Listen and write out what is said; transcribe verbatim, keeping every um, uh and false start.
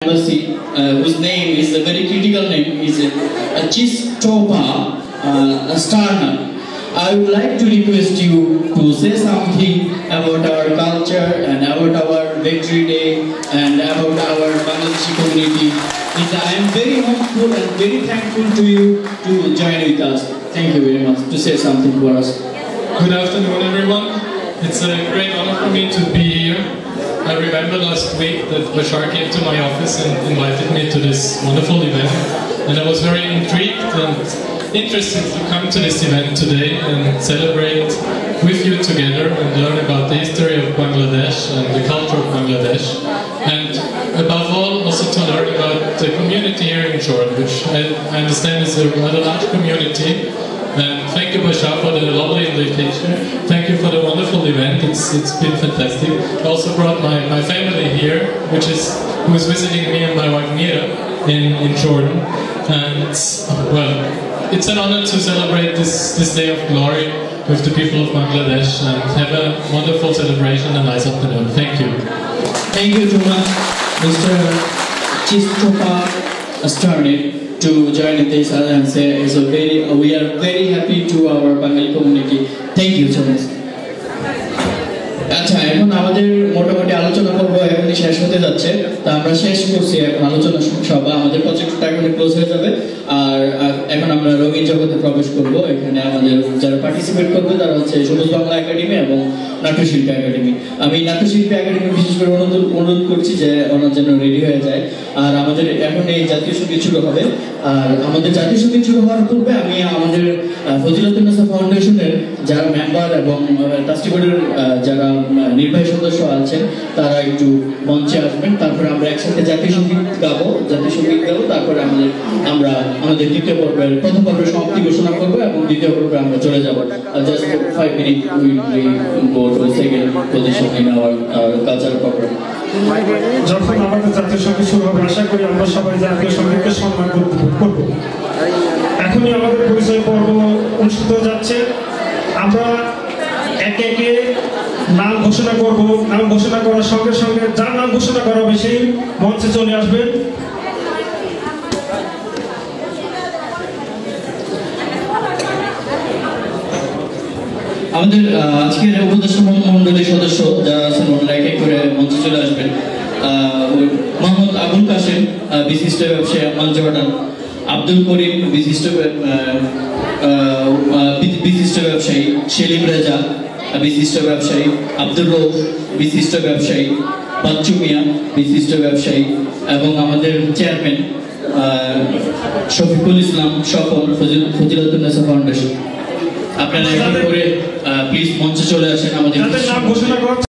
Uh, whose name is a very critical name is uh, Chistopa uh, Starner. I would like to request you to say something about our culture and about our Victory Day and about our Bangladeshi community. I am very hopeful and very thankful to you to join with us. Thank you very much to say something for us. Good afternoon, everyone. It's a great honor for me to be here. I remember last week that Bashar came to my office and invited me to this wonderful event, and I was very intrigued and interested to come to this event today and celebrate with you together and learn about the history of Bangladesh and the culture of Bangladesh, and above all also to learn about the community here in Jordan, which I, I understand is a rather large community. And thank you, Bashar, for the lovely invitation. Thank you for the wonderful event. It's it's been fantastic. I also brought my, my family here, which is who is visiting me and my wife Mira in, in Jordan. And well, it's an honor to celebrate this, this day of glory with the people of Bangladesh and have a wonderful celebration and a nice afternoon. Thank you. Thank you so much, Mister Chistopa Starner, to join this and say is a very uh, we are very happy to our Bengali community. Thank you so much. আচ্ছা, এখন আমাদের মোটামুটি আলোচনা করবো এখনই শেষ হতে যাচ্ছে, তা আমরা শেষ করছি এখন আলোচনা সভা। আমাদের প্রজেক্টটা এখন ক্লোজ হয়ে যাবে, আর এখন আমরা রঙিন জগতে প্রবেশ করব। এখানে আমাদের যারা পার্টিসিপেট করবে তারা হচ্ছে সবুজ বাংলা একাডেমি এবং নাট্যশিল্পী একাডেমি। আমি নাট্যশিল্পী একাডেমি বিশেষ করে অনুরোধ অনুরোধ করছি যে ওনার জন্য রেডি হয়ে যায়। আর আমাদের এখন এই জাতীয় সঙ্গীত শুরু হবে, আর আমাদের জাতীয় সঙ্গীত শুরু হওয়ার পূর্বে আমি আমাদের ফজিলাতুন্নেসা ফাউন্ডেশনের যারা মেম্বার এবং ট্রাস্টি বোর্ডের যারা নির্বাহী সদস্য আছেন তারা একটু মঞ্চে আসবেন। তারপরে আমরা একসাথে জাতীয় সঙ্গীত গাবো জাতীয় সঙ্গীত গাবো তারপরে আমাদের আমরা আমাদের দ্বিতীয় পর্বের প্রথম পর্বের সমাপ্তি ঘোষণা করবো এবং দ্বিতীয় পর্বে আমরা চলে যাবো। Just five minute will go to second position in our cultural programme. যখন আমাদের জাতীয় সঙ্গীত শুরু হবে, আশা করি আমরা সবাই জাতীয় সঙ্গীতকে সম্মান করব। এখনই আমাদের পরিচয় পর্ব অনুষ্ঠিত যাচ্ছে। আমরা একে একে নাম ঘোষণা করব। নাম ঘোষণা করার সঙ্গে সঙ্গে যার নাম ঘোষণা করা হবে সেই মঞ্চে চলে আসবেন। আমাদের আজকের উপদেষ্টা মন্ডলীর সদস্য যারা আছেন ওনারা এক এক করে মঞ্চে চলে আসবেন। মোহাম্মদ আবুল কাশেম, বিশিষ্ট ব্যবসায়ী আমাল জর্ডান, আব্দুল করিম, বিশিষ্ট বিশিষ্ট ব্যবসায়ী সেলিম রেজা, বিশিষ্ট ব্যবসায়ী আব্দুর রৌফ, বিশিষ্ট ব্যবসায়ী বাচ্চু মিয়া, বিশিষ্ট ব্যবসায়ী, এবং আমাদের চেয়ারম্যান শফিকুল ইসলাম স্বপন, ফজিলাতুন্নেসা ফাউন্ডেশন। আপনারা এক এক করে প্লিজ মঞ্চে চলে আসেন। আমাদের